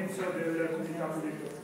all'inizio del comitato di Tortona.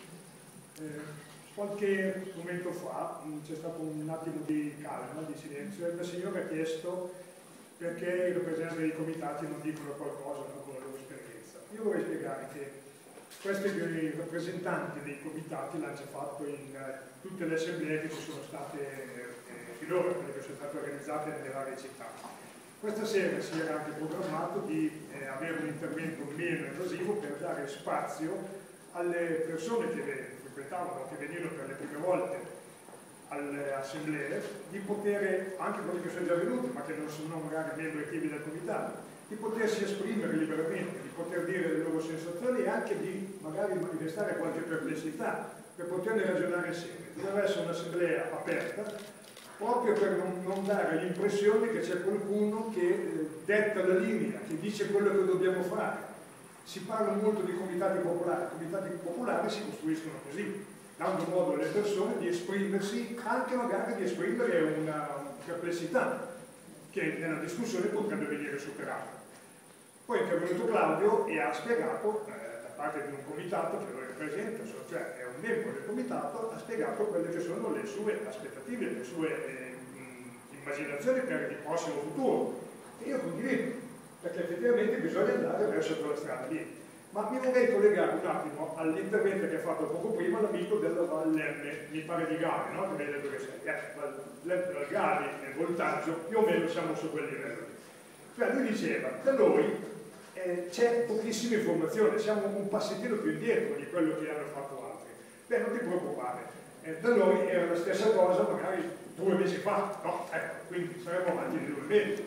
Qualche momento fa c'è stato un attimo di calma, di silenzio, e la signora ha chiesto perché i rappresentanti dei comitati non dicono qualcosa con la loro esperienza. Io vorrei spiegare che questi rappresentanti dei comitati l'hanno già fatto in tutte le assemblee che ci sono state finora, quelle che sono state organizzate nelle varie città. Questa sera si era anche programmato di avere un intervento meno invasivo per dare spazio alle persone che frequentavano, che venivano per le prime volte alle assemblee, di poter, anche quelli che sono già venuti ma che non sono magari membri attivi del comitato, di potersi esprimere liberamente, di poter dire le loro sensazioni e anche di magari manifestare qualche perplessità per poterne ragionare insieme. Deve essere un'assemblea aperta, proprio per non dare l'impressione che c'è qualcuno che detta la linea, che dice quello che dobbiamo fare. Si parla molto di comitati popolari si costruiscono così, dando modo alle persone di esprimersi, anche magari di esprimere una perplessità che nella discussione potrebbe venire superata. Poi è intervenuto Claudio e ha spiegato, da parte di un comitato che lo rappresenta, cioè è un membro del comitato, ha spiegato quelle che sono le sue aspettative, le sue immaginazioni per il prossimo futuro. E io condivido, perché effettivamente bisogna andare verso quella strada lì. Ma mi vorrei collegare un attimo all'intervento che ha fatto poco prima l'amico della Valle, mi pare di Gali, no? Che mi ha detto che sei. Gali e voltaggio più o meno siamo su quel livello. Cioè lui diceva, da noi c'è pochissima informazione, siamo un passettino più indietro di quello che hanno fatto altri. Beh, non ti preoccupare, da noi era la stessa cosa magari 2 mesi fa, no? Quindi saremo avanti di 2 mesi.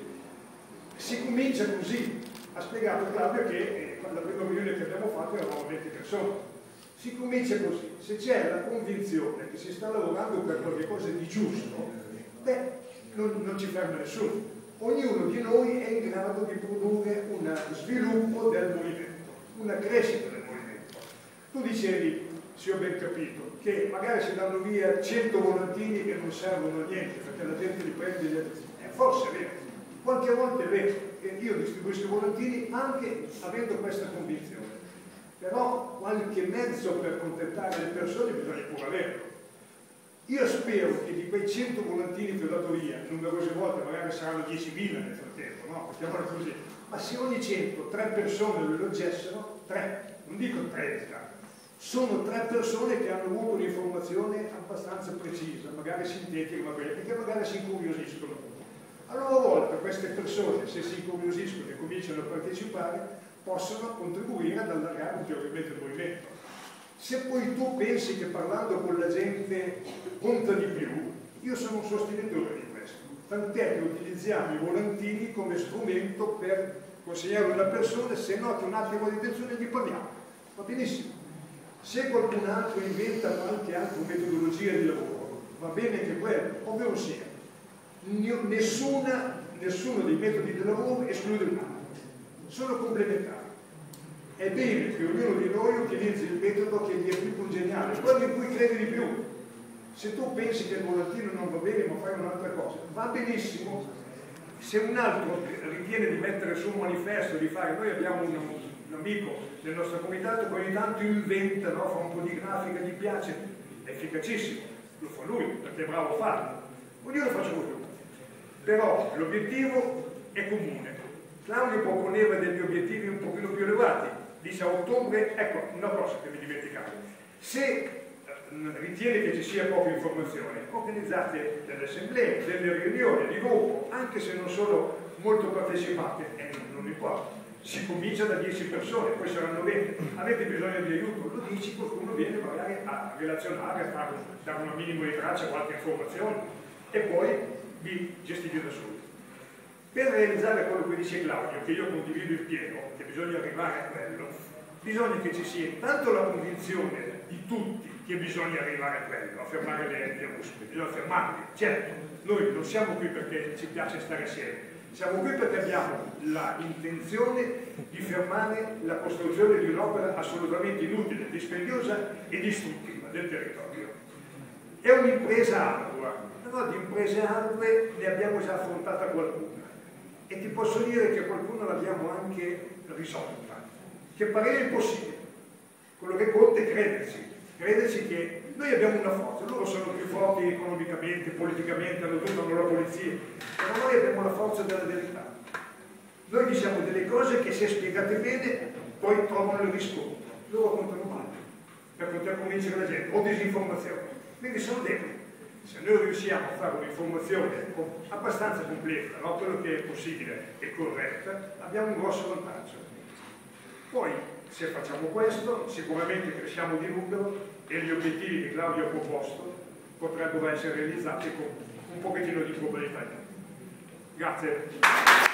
Si comincia così, ha spiegato Claudio che la prima riunione che abbiamo fatto eravamo 20 persone. Si comincia così, se c'è la convinzione che si sta lavorando per qualcosa di giusto, beh, non ci ferma nessuno. Ognuno di noi è in grado di produrre un sviluppo del movimento, una crescita del movimento. Tu dicevi, se ho ben capito, che magari si danno via 100 volantini che non servono a niente, perché la gente li prende, forse è vero, qualche volta è vero, e io distribuisco volantini anche avendo questa convinzione, però qualche mezzo per contentare le persone bisogna pure averlo. Io spero che di quei 100 volantini che ho dato via, numerose volte magari saranno 10.000 nel frattempo, no? Mettiamola così, ma se ogni 100, 3 persone lo leggessero, 3, non dico 30, sono 3 persone che hanno avuto un'informazione abbastanza precisa, magari sintetica, e che magari si incuriosiscono. A loro volta queste persone, se si incuriosiscono e cominciano a partecipare, possono contribuire ad allargare ulteriormente il movimento. Se poi tu pensi che parlando con la gente conta di più, io sono un sostenitore di questo. Tant'è che utilizziamo i volantini come strumento per consegnare una persona, se noti un attimo di tensione gli parliamo. Va benissimo. Se qualcun altro inventa qualche altra metodologia di lavoro, va bene anche quello, ovvero sia, nessuno dei metodi di lavoro esclude un altro, sono complementari. È bene che ognuno di noi utilizzi il metodo che gli è più congeniale, quello in cui credi di più. Se tu pensi che il volantino non va bene ma fai un'altra cosa, va benissimo. Se un altro ritiene di mettere su un manifesto, di fare, noi abbiamo un amico del nostro comitato che ogni tanto inventa, no? Fa un po' di grafica, gli piace, è efficacissimo, lo fa lui perché è bravo a farlo, ognuno lo facciamo tutti. Però l'obiettivo è comune. Claudio proponeva degli obiettivi un pochino più elevati, dice a ottobre, ecco una cosa che mi dimenticavo, se ritiene che ci sia poca informazione, organizzate delle assemblee, delle riunioni di gruppo, anche se non sono molto partecipate, non importa, si comincia da 10 persone, poi saranno 20, avete bisogno di aiuto, lo dici, qualcuno viene magari a relazionare, a dare una minima di traccia, qualche informazione e poi vi gestite da soli. Per realizzare quello che dice Claudio, che io condivido in pieno, che bisogna arrivare a quello, bisogna che ci sia intanto la convinzione di tutti che bisogna arrivare a quello, a fermare le ruspe, bisogna fermarli. Certo, noi non siamo qui perché ci piace stare assieme, siamo qui perché abbiamo l'intenzione di fermare la costruzione di un'opera assolutamente inutile, dispendiosa e distruttiva del territorio. È un'impresa ardua, però di imprese ardue ne abbiamo già affrontata qualcuna. E ti posso dire che qualcuno l'abbiamo anche risolta, che pareva impossibile. Quello che conta è crederci che noi abbiamo una forza, loro sono più forti economicamente, politicamente, hanno tutto, hanno la polizia, però noi abbiamo la forza della verità. Noi diciamo delle cose che, se spiegate bene, poi trovano il riscontro. Loro contano male per poter convincere la gente, o disinformazione. Quindi sono deboli. Se noi riusciamo a fare un'informazione abbastanza completa, no? Quello che è possibile e corretta, abbiamo un grosso vantaggio. Poi, se facciamo questo, sicuramente cresciamo di numero e gli obiettivi che Claudio ha proposto potrebbero essere realizzati con un pochettino di probabilità. Grazie.